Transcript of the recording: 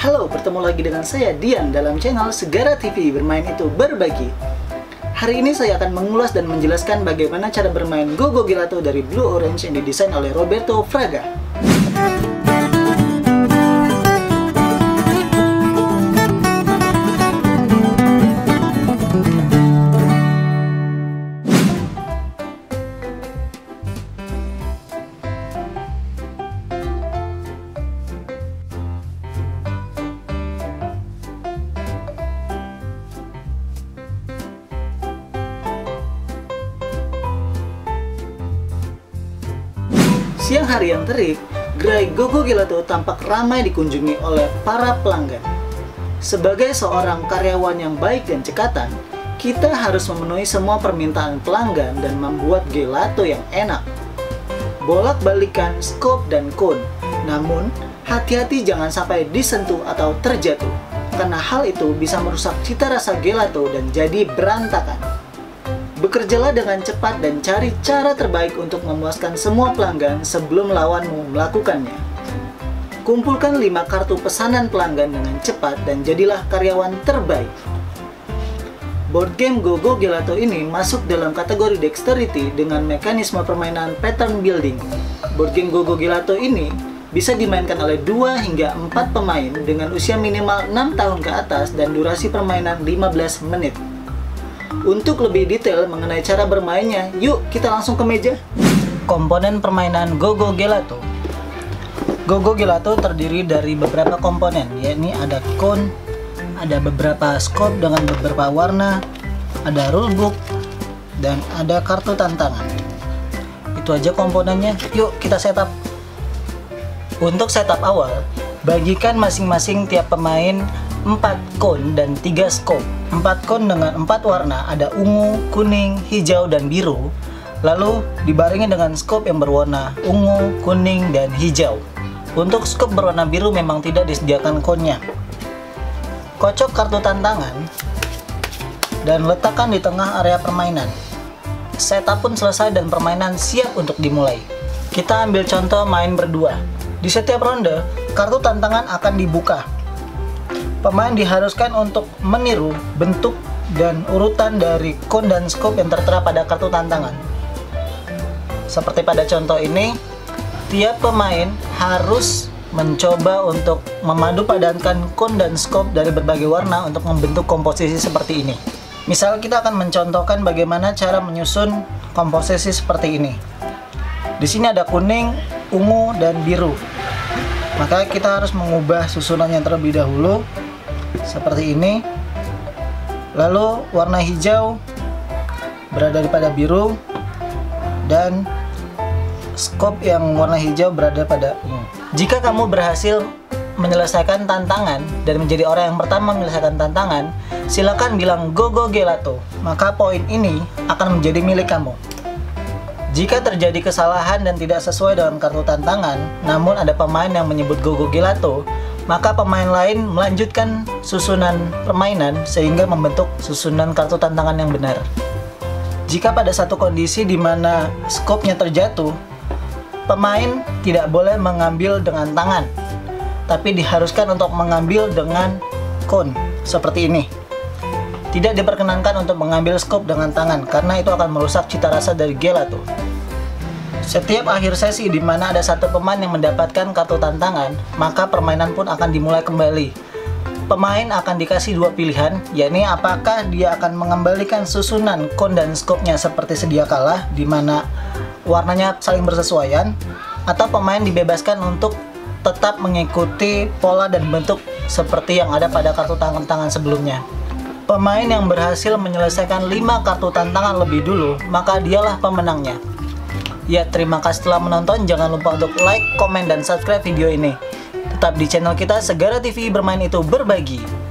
Halo, bertemu lagi dengan saya Dian dalam channel Segara TV Bermain Itu Berbagi. Hari ini saya akan mengulas dan menjelaskan bagaimana cara bermain Go-Go Gelato dari Blue Orange yang didesain oleh Roberto Fraga. Siang hari yang terik, gerai Go-Go Gelato tampak ramai dikunjungi oleh para pelanggan. Sebagai seorang karyawan yang baik dan cekatan, kita harus memenuhi semua permintaan pelanggan dan membuat gelato yang enak. Bolak-balikan scoop dan cone, namun hati-hati jangan sampai disentuh atau terjatuh, karena hal itu bisa merusak cita rasa gelato dan jadi berantakan. Bekerjalah dengan cepat dan cari cara terbaik untuk memuaskan semua pelanggan sebelum lawanmu melakukannya. Kumpulkan 5 kartu pesanan pelanggan dengan cepat dan jadilah karyawan terbaik. Board game Go-Go Gelato ini masuk dalam kategori Dexterity dengan mekanisme permainan pattern building. Board game Go-Go Gelato ini bisa dimainkan oleh 2 hingga 4 pemain dengan usia minimal 6 tahun ke atas dan durasi permainan 15 menit. Untuk lebih detail mengenai cara bermainnya, yuk kita langsung ke meja. Komponen permainan Go-Go Gelato. Go-Go Gelato terdiri dari beberapa komponen, yakni ada cone, ada beberapa scope dengan beberapa warna, ada rulebook, dan ada kartu tantangan. Itu aja komponennya, yuk kita setup. Untuk setup awal, bagikan masing-masing tiap pemain 4 cone dan 3 scope. 4 cone dengan 4 warna, ada ungu, kuning, hijau, dan biru. Lalu dibarengi dengan scope yang berwarna ungu, kuning, dan hijau. Untuk scope berwarna biru memang tidak disediakan cone-nya. Kocok kartu tantangan dan letakkan di tengah area permainan. Setup pun selesai dan permainan siap untuk dimulai. Kita ambil contoh main berdua. Di setiap ronde, kartu tantangan akan dibuka. Pemain diharuskan untuk meniru bentuk dan urutan dari cone dan scope yang tertera pada kartu tantangan. Seperti pada contoh ini, tiap pemain harus mencoba untuk memadupadankan cone dan scope dari berbagai warna untuk membentuk komposisi seperti ini. Misal kita akan mencontohkan bagaimana cara menyusun komposisi seperti ini. Di sini ada kuning, ungu, dan biru. Maka kita harus mengubah susunannya terlebih dahulu seperti ini. Lalu warna hijau berada pada biru dan scope yang warna hijau berada pada ungu. Jika kamu berhasil menyelesaikan tantangan dan menjadi orang yang pertama menyelesaikan tantangan, silakan bilang Go-Go Gelato, maka poin ini akan menjadi milik kamu. Jika terjadi kesalahan dan tidak sesuai dengan kartu tantangan, namun ada pemain yang menyebut Go-Go Gelato, maka pemain lain melanjutkan susunan permainan sehingga membentuk susunan kartu tantangan yang benar. Jika pada satu kondisi di mana scope-nya terjatuh, pemain tidak boleh mengambil dengan tangan, tapi diharuskan untuk mengambil dengan cone seperti ini. Tidak diperkenankan untuk mengambil scope dengan tangan karena itu akan merusak cita rasa dari gelato. Setiap akhir sesi di mana ada satu pemain yang mendapatkan kartu tantangan, maka permainan pun akan dimulai kembali. Pemain akan dikasih 2 pilihan, yakni apakah dia akan mengembalikan susunan cone dan scope-nya seperti sedia kala, di mana warnanya saling bersesuaian, atau pemain dibebaskan untuk tetap mengikuti pola dan bentuk seperti yang ada pada kartu tantangan sebelumnya. Pemain yang berhasil menyelesaikan 5 kartu tantangan lebih dulu, maka dialah pemenangnya. Ya, terima kasih telah menonton. Jangan lupa untuk like, komen, dan subscribe video ini. Tetap di channel kita Segara TV Bermain Itu Berbagi.